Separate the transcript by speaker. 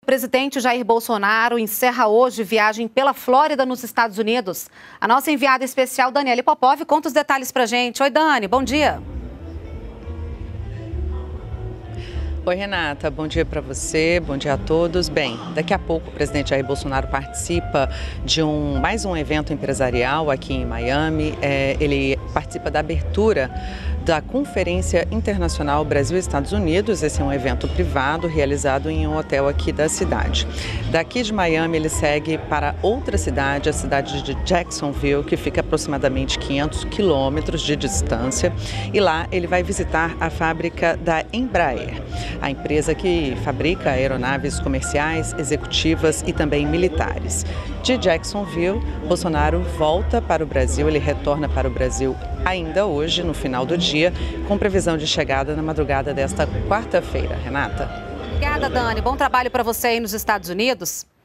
Speaker 1: presidente Jair Bolsonaro encerra hoje viagem pela Flórida, nos Estados Unidos. A nossa enviada especial, Daniele Popov, conta os detalhes pra gente. Oi, Dani, bom dia.
Speaker 2: Oi, Renata, bom dia para você, bom dia a todos. Bem, daqui a pouco o presidente Jair Bolsonaro participa de mais um evento empresarial aqui em Miami. Ele participa da abertura da Conferência Internacional Brasil-Estados Unidos. Esse é um evento privado realizado em um hotel aqui da cidade. Daqui de Miami ele segue para outra cidade, a cidade de Jacksonville, que fica aproximadamente 500 quilômetros de distância. E lá ele vai visitar a fábrica da Embraer, a empresa que fabrica aeronaves comerciais, executivas e também militares. De Jacksonville, Bolsonaro volta para o Brasil, ele retorna para o Brasil ainda hoje, no final do dia, com previsão de chegada na madrugada desta quarta-feira. Renata.
Speaker 1: Obrigada, Dani. Bom trabalho para você aí nos Estados Unidos.